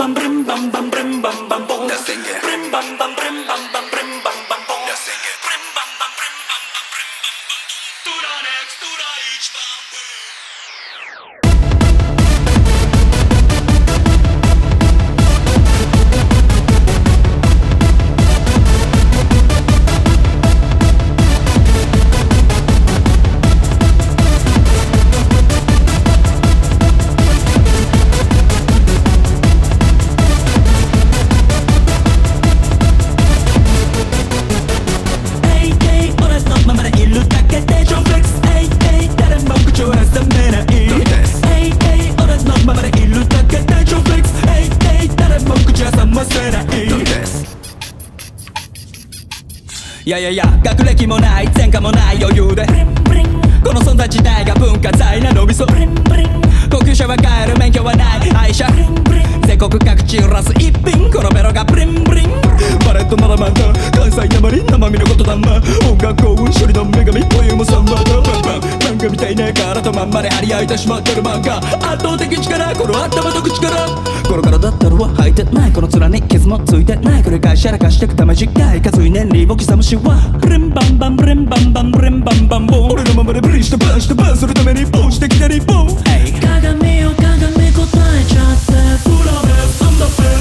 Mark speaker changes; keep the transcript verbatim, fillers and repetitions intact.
Speaker 1: bam brim bam bam brim bam bam boom. Let's sing it. Brim bam bam brim bam bam brim bam bam boom. Let's sing it. Brim bam bam brim bam bam brim bam bam. Tura next, tura each bam boom. いやいやいや学歴もない前科もない余裕でこの存在自体が文化財なのみそ高級車は買える免許はない愛車全国各地売らす一品このベロがブリンブリンバレットならまた関西なまり生身のことだま音楽幸運処理の女神お湯もサンバーだバンバン漫画みたいな体とまんまで張り合いてしまってる漫画圧倒的力この頭と口からこの体だったらは履いてないこの面に傷もついてない繰り返しやらかしてくため次回数い年利を刻むしはブリンバンバンブリンバンバンブリンバンバンボン俺のままでブリンしてバンしてバンするためにボンしてきた日本鏡を鏡答えちゃってフラベスアンダーフェ